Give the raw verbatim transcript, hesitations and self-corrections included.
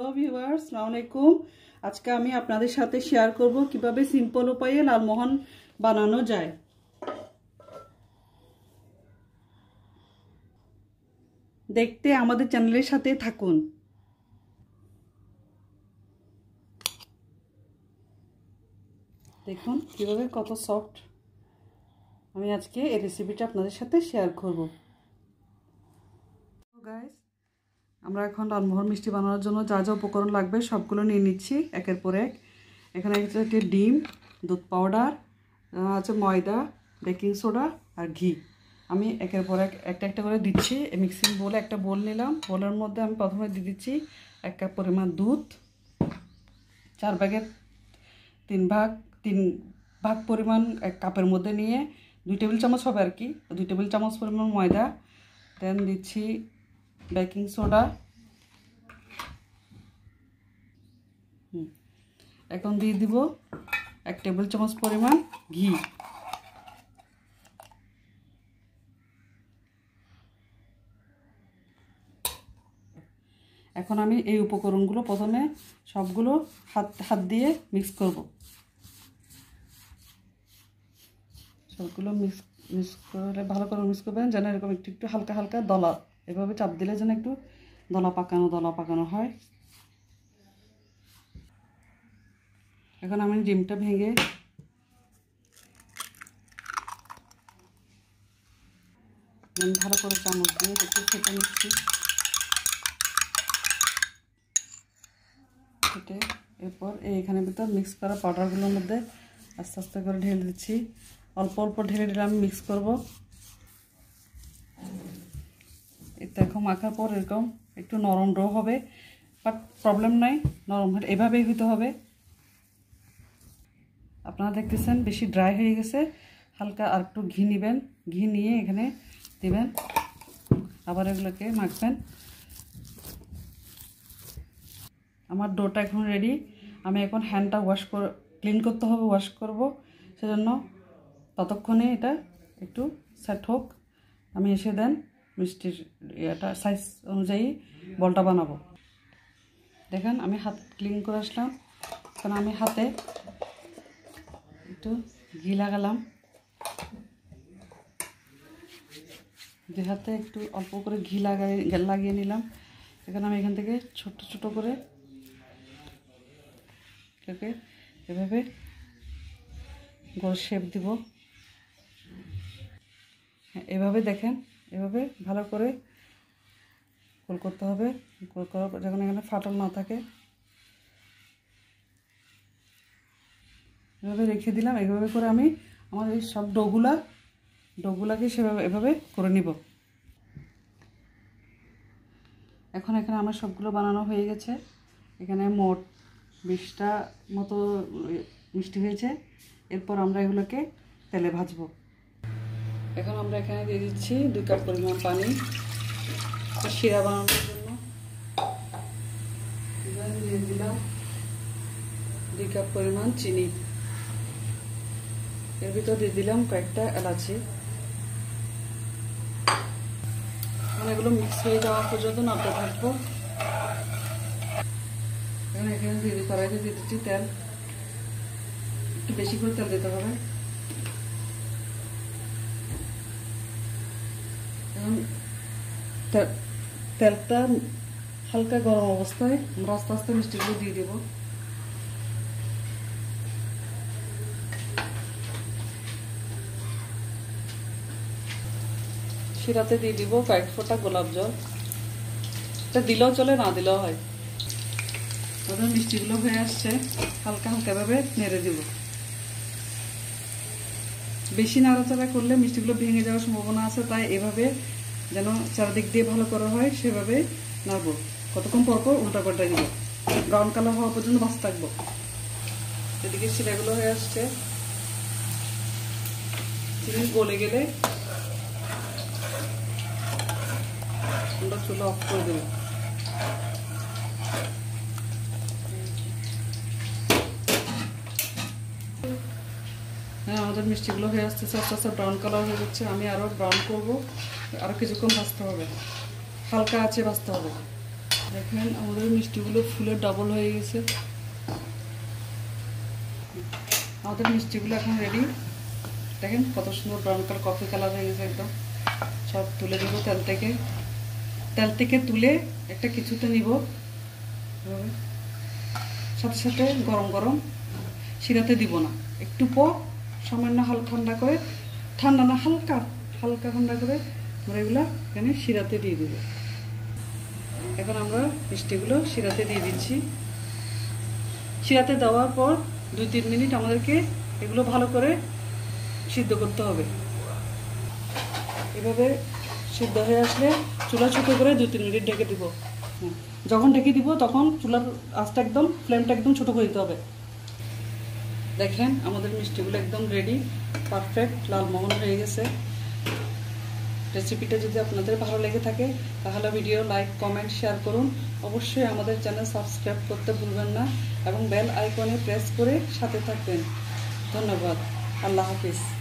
Hello viewers, আসসালামু আলাইকুম। আজকে আমি আপনাদের সাথে শেয়ার করব কিভাবে সিম্পল উপায়ে লালমোহন বানানো যায়। দেখতে আমাদের চ্যানেলের সাথে থাকুন। দেখুন কিভাবে কত সফট। আমি আজকে এই রেসিপিটা আপনাদের সাথে শেয়ার করব। গাইস, আমরা এখন লালমোহন মিষ্টি বানানোর জন্য যা যা উপকরণ লাগবে সবগুলো নিয়ে নিচ্ছি একের পর এক। এখানে একটি ডিম, দুধ পাউডার আছে, ময়দা, বেকিং সোডা আর ঘি। আমি একের পর এক একটা একটা করে দিচ্ছি। মিক্সিং বোলে একটা বোল নিলাম। বোলের মধ্যে আমি প্রথমে দিয়ে দিচ্ছি এক কাপ পরিমাণ দুধ, চার ভাগের তিন ভাগ তিন ভাগ পরিমাণ এক কাপের মধ্যে নিয়ে দুই টেবিল চামচ হবে আর কি, দুই টেবিল চামচ পরিমাণ ময়দা। দেন দিচ্ছি বেকিং সোডা। হুম এখন দিয়ে দিব এক টেবিল চামচ পরিমাণ ঘি। এখন আমি এই উপকরণগুলো প্রথমে সবগুলো হাত হাত দিয়ে মিক্স করব। সবগুলো মিক্স মিক্স করে ভালো করে মিক্স করবেন যেন এরকম একটু একটু হালকা হালকা দলা, এভাবে চাপ দিলে যেন একটু দলা পাকানো দলা পাকানো হয়। এখন আমি ডিমটা ভেঙে ভালো করে চামচ দিয়ে একটু ফেটে নিচ্ছি। ফেটে এরপর এইখানে ভিতর মিক্স করা পাউডারগুলোর মধ্যে আস্তে আস্তে করে ঢেলে দিচ্ছি। অল্প অল্প ঢেলে ঢেলে আমি মিক্স করব। এটা এখন মাখার পর এরকম একটু নরম ডো হবে, বাট প্রবলেম নাই, নরম হলে এভাবেই হইতে হবে। আপনারা দেখতেছেন বেশি ড্রাই হয়ে গেছে, হালকা আর একটু ঘি নেবেন। ঘি নিয়ে এখানে দেবেন, আবার এগুলোকে মাখবেন। আমার ডোটা এখন রেডি। আমি এখন হ্যান্ডটা ওয়াশ করে ক্লিন করতে হবে, ওয়াশ করব। সেজন্য ততক্ষণে এটা একটু সেট হোক। আমি এসে দেন মিষ্টির এটা সাইজ অনুযায়ী বলটা বানাবো। দেখেন আমি হাত ক্লিন করে আসলাম। এখন আমি হাতে একটু ঘি লাগালাম, দুই হাতে একটু অল্প করে ঘি লাগাই লাগিয়ে নিলাম। এখন আমি এখান থেকে ছোট ছোট করে এটাকে এভাবে গোল শেপ দিব। হ্যাঁ, এভাবে দেখেন, এভাবে ভালো করে গোল করতে হবে। গোল করার পর যখন এখানে ফাটল না থাকে এভাবে রেখে দিলাম। এইভাবে করে আমি আমার এই সব ডোগুলা ডোগুলাকে সেভাবে এভাবে করে নিব। এখন এখানে আমার সবগুলো বানানো হয়ে গেছে। এখানে মোট বিশটা মতো মিষ্টি হয়েছে। এরপর আমরা এগুলোকে তেলে ভাজবো। এখন আমরা এখানে দিয়ে দিচ্ছি দুই কাপ পরিমাণ পানি শিরা বানানোর জন্য। দিয়ে দিলাম দুই কাপ পরিমাণ চিনি। এর ভিতর দিয়ে দিলাম কয়েকটা এলাচি। এগুলো মিক্স হয়ে যাওয়া পর্যন্ত নাড়তে থাকবো। এখন এখানে দিয়ে দিই কড়াইতে দিয়ে দিচ্ছি তেল। একটু বেশি করে তেল দিতে হবে। এখন তেলটা হালকা গরম অবস্থায় আমরা আস্তে আস্তে মিষ্টিগুলো দিয়ে দেবো। শিরাতে দিয়ে দিব কয়েক ফোঁটা গোলাপ জল। এটা দিলেও চলে, না দিলেও হয়। ওদের মিষ্টিগুলো হয়ে আসছে, হালকা হালকা ভাবে নেড়ে দিব। বেশি নাড়াচাড়া করলে মিষ্টিগুলো ভেঙে যাওয়ার সম্ভাবনা আছে, তাই এভাবে যেন চারদিক দিয়ে ভালো করা হয় সেভাবে নাড়বো। কতক্ষণ পর পর উল্টা পাল্টা দিব, ব্রাউন কালার হওয়া পর্যন্ত ভাজতে থাকবো। এদিকে শিরাগুলো হয়ে আসছে, চিনি গলে গেলে আমরা চুলা অফ করে দেব। হ্যাঁ, আমাদের মিষ্টিগুলো হয়ে আসতেছে, আস্তে আস্তে ব্রাউন কালার হয়ে যাচ্ছে। আমি আরও ব্রাউন করবো, আরও কিছুক্ষণ ভাজতে হবে, হালকা আছে ভাজতে হবে। দেখেন আমাদের মিষ্টিগুলো ফুলে ডাবল হয়ে গেছে। আমাদের মিষ্টিগুলো এখন রেডি। দেখেন কত সুন্দর ব্রাউন কালার কফি কালার হয়ে গেছে একদম। সব তুলে দেবো তেল থেকে। তেল থেকে তুলে একটা কিছুতে নিব, সাথে সাথে গরম গরম, শিরাতে দিব না, একটু পর সামান্য হালকা ঠান্ডা করে, ঠান্ডা না হালকা হালকা ঠান্ডা করে আমরা এগুলো এখানে শিরাতে দিয়ে দেবো। এখন আমরা মিষ্টিগুলো শিরাতে দিয়ে দিচ্ছি। শিরাতে দেওয়ার পর দুই তিন মিনিট আমাদেরকে এগুলো ভালো করে সিদ্ধ করতে হবে। এভাবে সিদ্ধ হয়ে আসলে চুলা ছোটো করে দুই তিন মিনিট ঢেকে দিব। যখন ঢেকে দিব তখন চুলার আঁচটা একদম ফ্লেমটা একদম ছোটো করে দিতে হবে। দেখেন আমাদের মিষ্টিগুলো একদম রেডি, পারফেক্ট লালমোহন হয়ে গেছে। রেসিপিটা যদি আপনাদের ভালো লেগে থাকে তাহলে ভিডিও লাইক কমেন্ট শেয়ার করুন। অবশ্যই আমাদের চ্যানেল সাবস্ক্রাইব করতে ভুলবেন না এবং বেল আইকনে প্রেস করে সাথে থাকবেন। ধন্যবাদ। আল্লাহ হাফিজ।